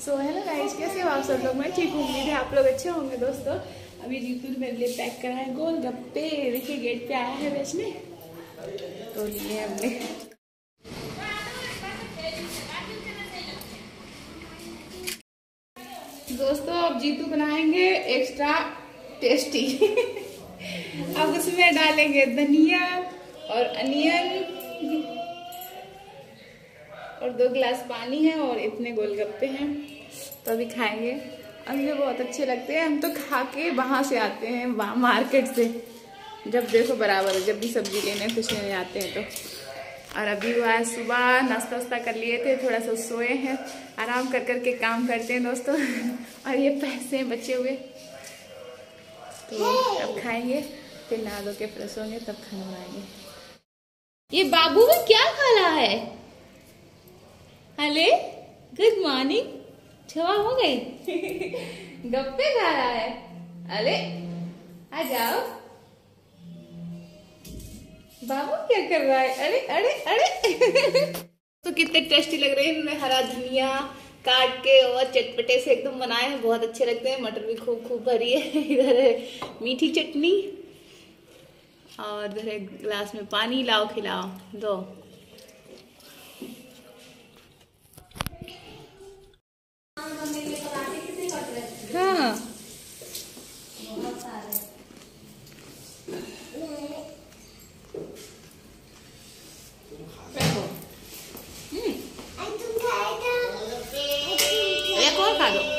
So hello guys, कैसे हो आप सब लोग। मैं ठीक हूँ, उम्मीद है आप लोग अच्छे होंगे। दोस्तों अभी जीतू ने मेरे लिए पैक करा है गोलगप्पे। देखिए गेट पे आया है बेचने, तो लिए हमने। दोस्तों अब जीतू बनाएंगे एक्स्ट्रा टेस्टी। अब उसमें डालेंगे धनिया और अनियन और 2 गिलास पानी है और इतने गोलगप्पे हैं, तो अभी खाएंगे। और मुझे बहुत अच्छे लगते हैं, हम तो खा के वहाँ से आते हैं, वहाँ मार्केट से, जब देखो बराबर, जब भी सब्जी लेने कुछ लेने आते हैं तो। और अभी वो आज सुबह नाश्ता वास्ता कर लिए थे, थोड़ा सा सोए हैं, आराम कर करके काम करते हैं दोस्तों। और ये पैसे हैं बचे हुए, तो अब खाएंगे, फिर नहा धो के फ्रेश होंगे, तब खाना बनाएंगे। ये बाबू में क्या खा रहा है? Hello, good morning. छुआ हो गई। गप्पे खा रहा है। अरे आ जाओ। बाबू क्या कर रहा है? अरे अरे अरे। तो कितने टेस्टी लग रहे हैं। इन्होंने हरा धनिया काट के और चटपटे से एकदम बनाए हैं, बहुत अच्छे लगते हैं। मटर भी खूब खूब भरी है। इधर है मीठी चटनी और इधर है गिलास में पानी। लाओ खिलाओ दो। हाँ एक और खा दो।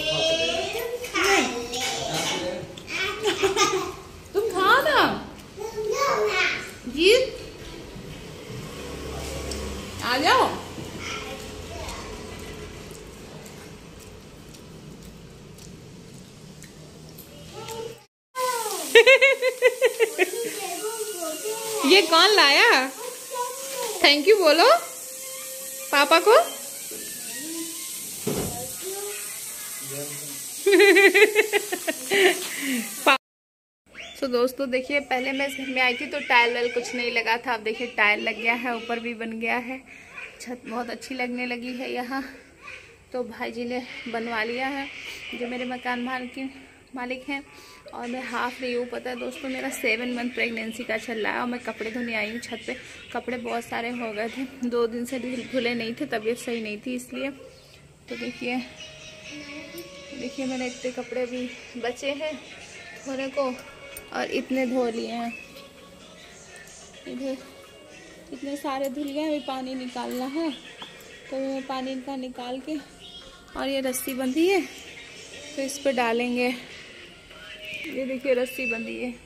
तुम खाओ ना जी, आ जाओ। ये कौन लाया? थैंक यू बोलो पापा को। तो दोस्तों देखिए, पहले मैं इस घर में आई थी तो टाइल वाइल कुछ नहीं लगा था। अब देखिए टाइल लग गया है, ऊपर भी बन गया है, छत बहुत अच्छी लगने लगी है यहाँ। तो भाई जी ने बनवा लिया है, जो मेरे मकान मालिक हैं। और मैं हाफ रही हूँ। पता है दोस्तों, मेरा 7 मंथ प्रेगनेंसी का चल रहा है और मैं कपड़े धोने आई हूँ छत पे। कपड़े बहुत सारे हो गए थे, 2 दिन से धुले नहीं थे, तबीयत सही नहीं थी इसलिए। तो देखिए मेरे इतने कपड़े भी बचे हैं धोने को, और इतने धो लिए हैं। इधर इतने सारे धुल गए, अभी पानी निकालना है, तो मैं पानी का निकाल के, और ये रस्सी बंधी है तो इस पर डालेंगे। ये देखिए रस्सी बंधी है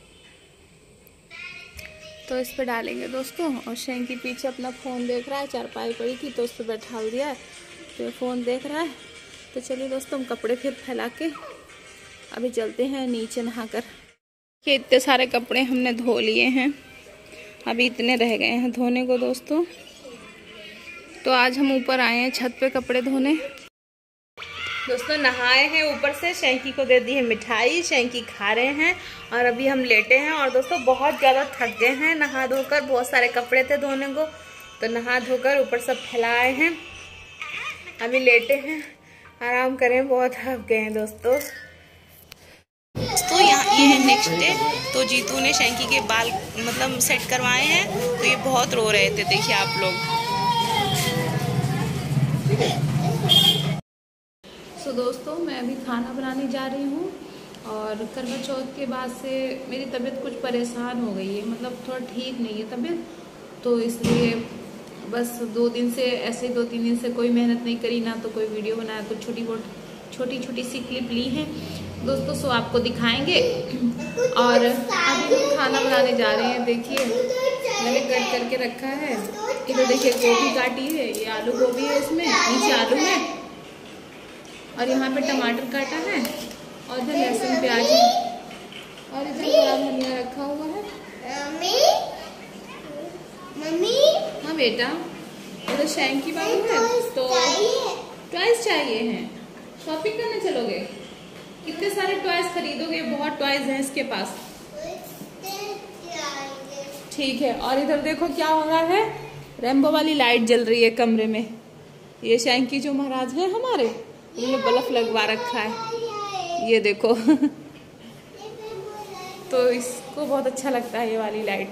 तो इस पर डालेंगे दोस्तों। और शैंकी पीछे अपना फ़ोन देख रहा है, चारपाई पड़ी थी तो उस पर बैठा दिया है, तो फ़ोन देख रहा है। तो चलिए दोस्तों, हम कपड़े फिर फैला के अभी चलते हैं नीचे नहाकर। ये इतने सारे कपड़े हमने धो लिए हैं, अभी इतने रह गए हैं धोने को दोस्तों। तो आज हम ऊपर आए हैं छत पे कपड़े धोने। दोस्तों नहाए हैं ऊपर से, शैंकी को दे दी है मिठाई, शैंकी खा रहे हैं और अभी हम लेटे हैं। और दोस्तों बहुत ज़्यादा थक गए हैं नहा धोकर, बहुत सारे कपड़े थे धोने को, तो नहा धोकर ऊपर सब फैलाए हैं, अभी लेटे हैं, आराम करें, बहुत थक गए हैं दोस्तों। तो यहाँ ये है नेक्स्ट डे। तो जीतू ने शैंकी के बाल मतलब सेट करवाए हैं, तो ये बहुत रो रहे थे, देखिए आप लोग। तो दोस्तों मैं अभी खाना बनाने जा रही हूँ, और करवा चौथ के बाद से मेरी तबीयत कुछ परेशान हो गई है, मतलब थोड़ा ठीक नहीं है तबीयत, तो इसलिए बस 2 दिन से ऐसे 2-3 दिन से कोई मेहनत नहीं करी, ना तो कोई वीडियो बनाया, कुछ छोटी सी क्लिप ली है दोस्तों, सो आपको दिखाएंगे। और अभी हम खाना बनाने जा रहे हैं। देखिए मैंने कट करके रखा है, इधर देखिए गोभी काटी है, ये आलू गोभी है, इसमें नीचे आलू है, और यहाँ पे टमाटर काटा है, और इधर लहसुन प्याज है, और इधर हरा धनिया रखा हुआ है। मम्मी हाँ बेटा, इधर शैंकी बाबू है, तो टॉयज चाहिए हैं। शॉपिंग करने चलोगे? कितने सारे टॉयज खरीदोगे? बहुत टॉयज हैं इसके पास। ठीक है। और इधर देखो क्या हो रहा है, रेम्बो वाली लाइट जल रही है कमरे में। ये शैंकी जो महाराज है हमारे, उन्होंने बल्ब लगवा रखा है, ये देखो। तो इसको बहुत अच्छा लगता है ये वाली लाइट।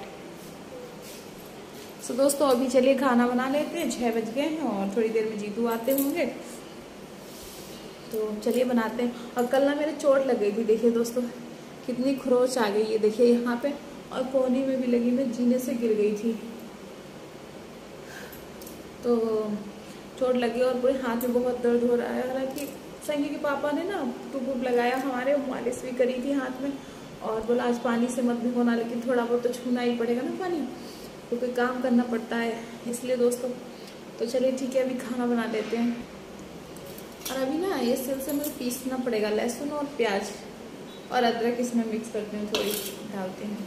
तो दोस्तों अभी चलिए खाना बना लेते हैं, 6 बज गए हैं और थोड़ी देर में जीतू आते होंगे, तो चलिए बनाते हैं। और कल ना मेरे चोट लग गई थी, देखिए दोस्तों कितनी खरोच आ गई है, देखिए यहाँ पे, और कोहनी में भी लगी, मैं जीने से गिर गई थी तो चोट लगी और पूरे हाथ में बहुत दर्द हो रहा है। हालांकि संगी के पापा ने ना टूब लगाया, हमारे मालिश भी करी थी हाथ में, और बोला आज पानी से मत भिगोना, लेकिन थोड़ा बहुत तो छूना ही पड़ेगा ना पानी, तो कोई काम करना पड़ता है इसलिए दोस्तों। तो चलिए ठीक है, अभी खाना बना लेते हैं। और अभी ना ये सिल से मुझे पीसना पड़ेगा, लहसुन और प्याज और अदरक इसमें मिक्स करते हैं, थोड़ी डालते हैं,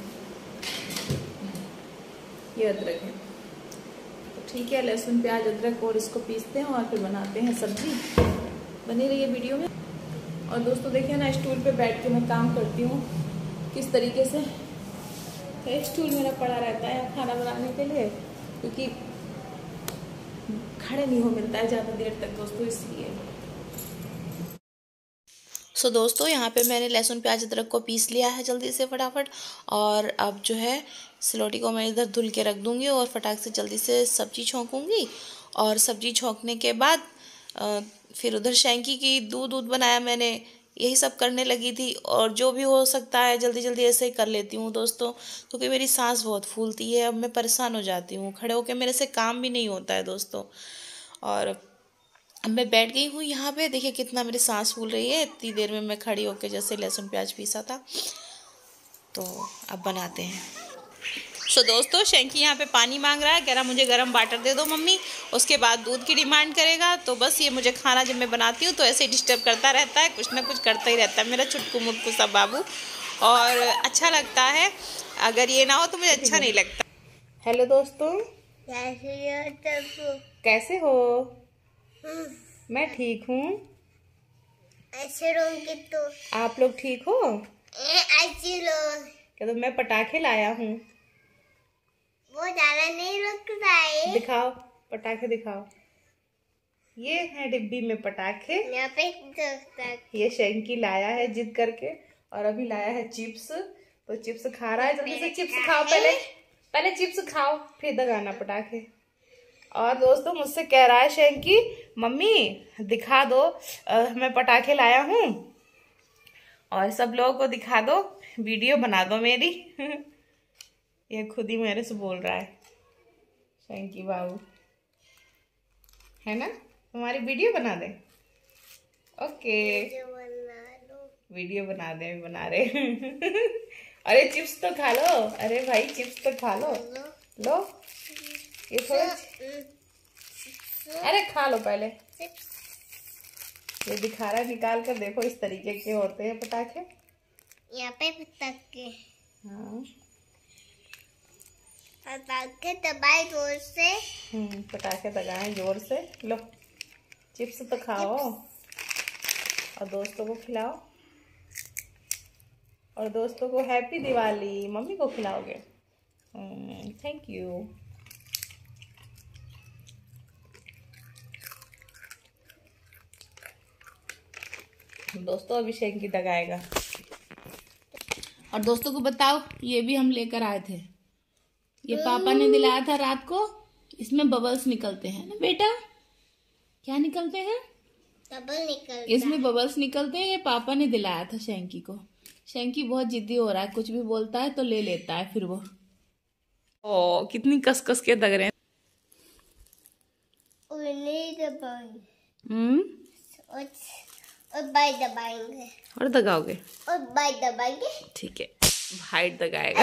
ये अदरक है। तो ठीक है, लहसुन प्याज अदरक और इसको पीसते हैं और फिर बनाते हैं सब्जी। बनी रही है वीडियो में। और दोस्तों देखिए ना, स्टूल पे बैठ के मैं काम करती हूँ किस तरीके से। एक स्टूल मेरा पड़ा रहता है खाना बनाने के लिए, क्योंकि खड़े नहीं हो मिलता है ज़्यादा देर तक दोस्तों, इसलिए। सो दोस्तों यहाँ पे मैंने लहसुन प्याज अदरक को पीस लिया है जल्दी से फटाफट, और अब जो है सिलौटी को मैं इधर धुल के रख दूँगी और फटाक से जल्दी से सब्जी छौंकूँगी। और सब्जी छौंकने के बाद फिर उधर शैंकी की दूध बनाया मैंने, यही सब करने लगी थी। और जो भी हो सकता है जल्दी जल्दी ऐसे ही कर लेती हूँ दोस्तों, क्योंकि मेरी सांस बहुत फूलती है, अब मैं परेशान हो जाती हूँ, खड़े होकर मेरे से काम भी नहीं होता है दोस्तों। और अब मैं बैठ गई हूँ यहाँ पे, देखिए कितना मेरी सांस फूल रही है, इतनी देर में मैं खड़ी होकर जैसे लहसुन प्याज पीसा था। तो अब बनाते हैं। सो दोस्तों शैंकी यहाँ पे पानी मांग रहा है, कह रहा मुझे गर्म वाटर दे दो मम्मी, उसके बाद दूध की डिमांड करेगा। तो बस ये मुझे खाना जब मैं बनाती हूँ तो ऐसे ही डिस्टर्ब करता रहता है, कुछ ना कुछ करता ही रहता है मेरा छुटकू मुटकू सा बाबू, और अच्छा लगता है। अगर ये ना हो तो मुझे अच्छा नहीं लगता। हेलो दोस्तों, कैसे हो? मैं ठीक हूँ। तो आप लोग ठीक हो? क्या तो मैं पटाखे लाया हूँ, वो ज्यादा नहीं लगता है। दिखाओ पटाखे दिखाओ, ये है डिब्बी में पटाखे। यहाँ पे ये शैंकी लाया है जिद करके, और अभी लाया है चिप्स, तो चिप्स खा रहा है। जल्दी से चिप्स खाओ, पहले चिप्स खाओ फिर दगाना पटाखे। और दोस्तों मुझसे कह रहा है शैंकी, मम्मी दिखा दो मैं पटाखे लाया हूँ, और सब लोगों को दिखा दो, वीडियो बना दो मेरी। ये खुद ही मेरे से बोल रहा है शैंकी बाबू, है ना, तुम्हारी वीडियो बना दे। ओके वीडियो बना दे, बना रहे। अरे चिप्स तो खा लो, अरे भाई चिप्स तो खा लो, लो ये थोड़ा, अरे खा लो पहले। ये दिखा रहा है, निकाल कर देखो, इस तरीके के होते हैं पटाखे। यहाँ पे पटाखे, हाँ पटाखे दबाए जोर से। पटाखे दबाए जोर से। लो चिप्स तो खाओ और दोस्तों को खिलाओ, और दोस्तों को हैप्पी दिवाली, मम्मी को खिलाओगे। Thank you. दोस्तों अभी शैंकी दगाएगा। और दोस्तों को बताओ, ये भी हम लेकर आए थे, ये पापा ने दिलाया था रात को। इसमें बबल्स निकलते हैं ना बेटा, क्या निकलते हैं? बबल निकलते, इसमें बबल्स निकलते हैं। ये पापा ने दिलाया था शैंकी को। शैंकी बहुत जिद्दी हो रहा है, कुछ भी बोलता है तो ले लेता है फिर वो। ओ कितनी कस कस के दग रहे हैं। और बाई दबाएंगे, और दगाओगे, और बाई दबाएंगे। ठीक है, भाई दगाएगा।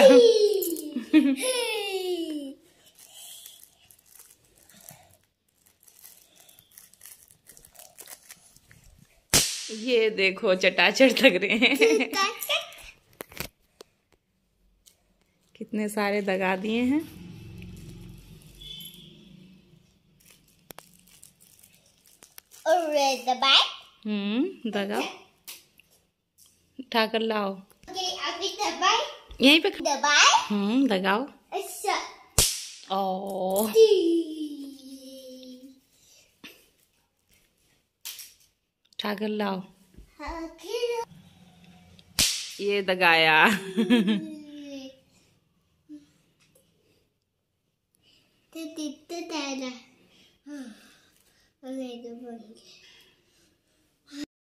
ये देखो चटाचट लग रहे हैं। कितने सारे दगा दिए हैं। और दबाए, दगाओ, उठाकर लाओ। अभी दबाए, यहीं पे दबाए, दगाओ। ओ ठाकर लाओ। ये दगाया।